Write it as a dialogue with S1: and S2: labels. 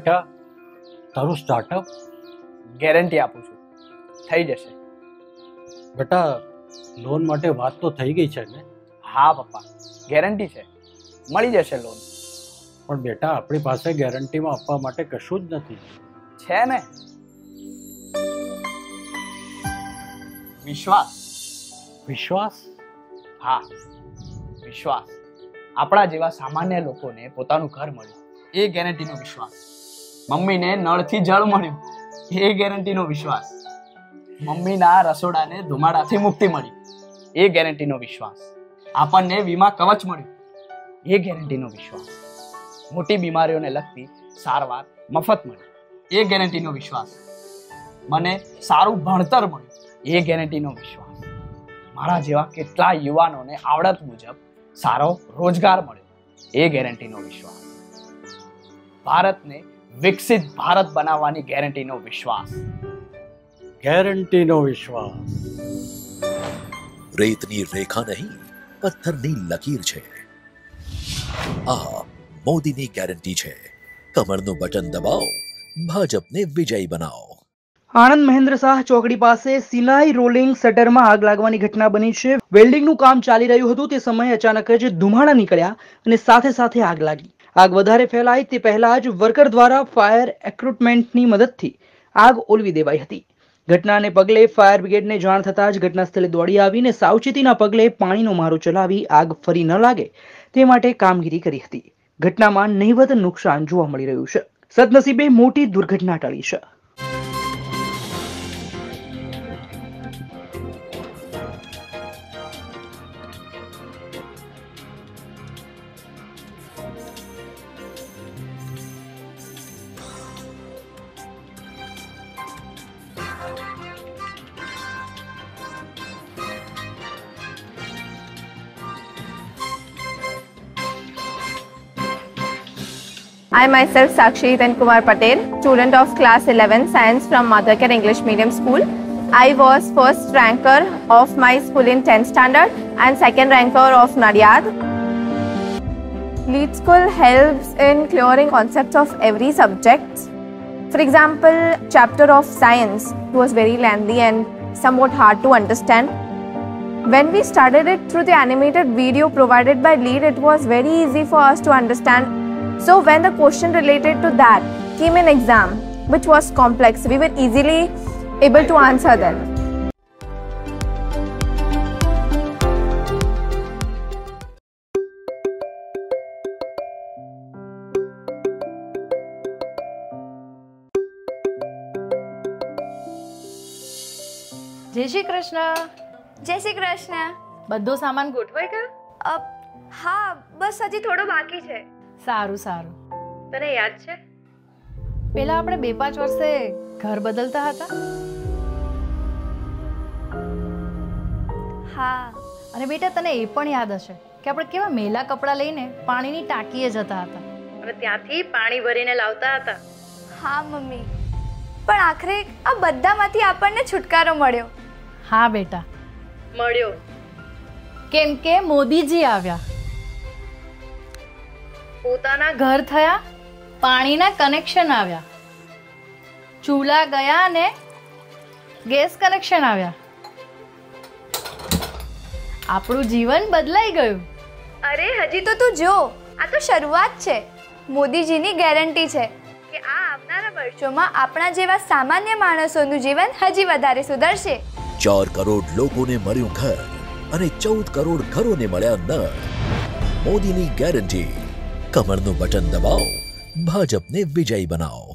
S1: બેટા, તારું startup?
S2: Guarantee આપું છું, થઈ જશે.
S1: બેટા, લોન માટે વાત તો થઈ ગઈ છે ને?
S2: હા પપ્પા, ગેરંટી છે, મળી જશે લોન.
S1: પણ બેટા, આપણી પાસે ગેરંટીમાં આપવા માટે કશું જ નથી.
S2: છે ને, વિશ્વાસ.
S1: વિશ્વાસ?
S2: હા, વિશ્વાસ. આપણા જેવા સામાન્ય લોકોને પોતાનું ઘર મળ્યું, એ ગેરંટીનો વિશ્વાસ. મમ્મીને નળથી જળ મળ્યું, એ ગેરંટીનો વિશ્વાસ. મમ્મીના રસોડાને ધુમાડાથી મુક્તિ મળી, એ ગેરંટીનો વિશ્વાસ. આપણને વીમા કવચ મળ્યું, એ ગેરંટીનો વિશ્વાસ. મોટી બીમારીઓને લગતી સારવાર મફત મળી, એ ગેરંટીનો વિશ્વાસ. મને સારું ભણતર મળ્યું, એ ગેરંટીનો વિશ્વાસ. મારા જેવા કેટલા યુવાનોને આવડત મુજબ સારો રોજગાર મળ્યો, એ ગેરંટીનો વિશ્વાસ. ભારતને વિકસિત ભારત બનાવવાની ગેરંટીનો વિશ્વાસ.
S1: ગેરંટીનો વિશ્વાસ.
S3: રેતની રેખા નહીં, પથ્થરની લકીર છે. આ મોદીની ગેરંટી છે. કમરનું બટન દબાવો, ભાજપને વિજયી બનાવો.
S4: આણંદ મહેન્દ્ર શાહ ચોકડી પાસે સિલાઈ રોલિંગ શટરમાં આગ લાગવાની ઘટના બની છે. વેલ્ડિંગનું કામ ચાલી રહ્યું હતું તે સમયે અચાનક જ ધુમાડા નીકળ્યા અને સાથે સાથે આગ લાગી. આગ વધારે ફેલાય તે પહેલા જ વર્કર દ્વારા ફાયર એક્રુટમેન્ટની મદદથી આગ ઓલવી દેવાઈ હતી. ઘટનાને પગલે ફાયર બ્રિગેડને જાણ થતાં જ ઘટના સ્થળે દોડી આવીને સાવચેતીના પગલે પાણીનો મારો ચલાવી આગ ફરી ન લાગે તે માટે કામગીરી કરી હતી. ઘટનામાં નહિવત નુકસાન જોવા મળી રહ્યું છે. સદનસીબે મોટી દુર્ઘટના ટળી છે.
S5: I myself Sakshi Hitan Kumar Patel, student of class 11 science from Mother Care English Medium School. I was first ranker of my school in 10th standard and second ranker of Nadiad. Lead School helps in clearing concepts of every subject. For example, chapter of science was very lengthy and somewhat hard to understand. When we started it through the animated video provided by Lead, it was very easy for us to understand. So when the question related to that came in exam, which was complex, we were easily able to answer them.
S6: જય શ્રી કૃષ્ણ.
S7: જય શ્રી કૃષ્ણ.
S6: બધો સામાન ગોઠવાઈ ગયો?
S7: હા, બસ હજી થોડો બાકી છે.
S6: સારું સારું.
S7: તને યાદ છે
S6: પેલા આપણે 2-5 વર્ષે ઘર બદલતા હતા?
S7: હા.
S6: અને બેટા, તને એ પણ યાદ હશે કે આપણે કેવા મેલા કપડાં લઈને પાણીની ટાંકીએ જતા હતા અને ત્યાંથી પાણી ભરીને લાવતા હતા.
S7: હા મમ્મી, પણ આખરે આ બધામાંથી આપણને છુટકારો મળ્યો.
S6: હા બેટા, મળ્યો. કેમ કે મોદીજી આવ્યા, પોતાના ઘર થયા, પાણીના કનેક્શન આવ્યા, ચૂલા ગયા અને ગેસ કનેક્શન આવ્યા. આપણું જીવન બદલાઈ ગયું.
S7: અરે હજી તો તું જો, આ તો શરૂઆત છે. મોદીજીની ગેરંટી છે કે આ આવનારા વર્ષોમાં આપણા જેવા સામાન્ય માણસોનું જીવન હજી વધારે સુધરશે.
S3: 4 કરોડ લોકોને મળ્યું ઘર અને 14 કરોડ ઘરોને મળ્યા નળ. મોદીની ગેરંટી. કમરનું બટન દબાવો, ભાજપને વિજયી બનાવો.